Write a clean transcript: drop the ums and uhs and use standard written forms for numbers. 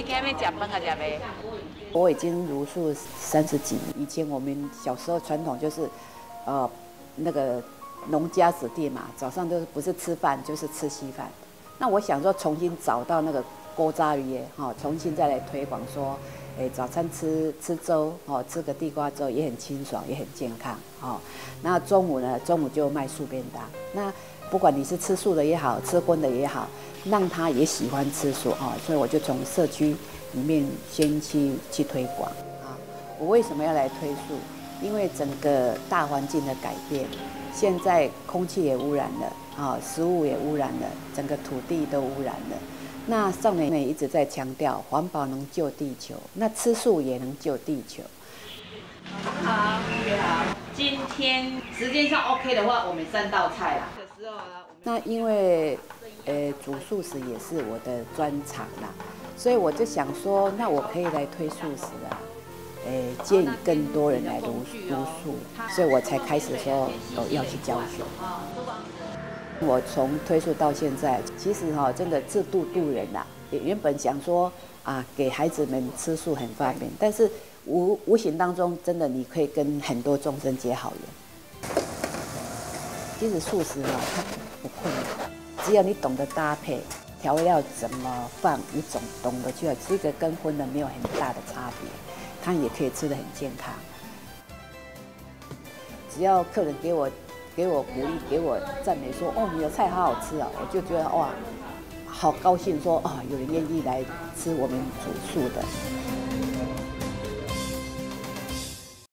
今日要食饭啊，食未？ 我已经茹素30几年。以前我们小时候传统就是，那个农家子弟嘛，早上都不是吃饭就是吃稀饭。那我想说重新找到那个古早味的，重新再来推广说，早餐吃粥，吃个地瓜粥也很清爽，也很健康，那中午呢，中午就卖素便当。那不管你是吃素的也好，吃荤的也好，让他也喜欢吃素所以我就从社区里面先去推广我为什么要来推素？因为整个大环境的改变，现在空气也污染了食物也污染了，整个土地都污染了。那上面一直在强调环保能救地球，那吃素也能救地球。 好，约好。今天时间上 OK 的话，我们3道菜啦。 那因为煮素食也是我的专长啦，所以我就想说，那我可以来推素食啊，建议更多人来茹素，所以我才开始说要去教学。我从推素到现在，其实真的自度人啦。原本想说给孩子们吃素很方便，但是无形当中，真的你可以跟很多众生结好缘。其实素食它不困难，只要你懂得搭配调味料怎么放，你懂得去，这个跟荤的没有很大的差别，它也可以吃得很健康。只要客人给我鼓励，给我赞美说你的菜好好吃啊，我就觉得哇，好高兴说有人愿意来吃我们煮素的。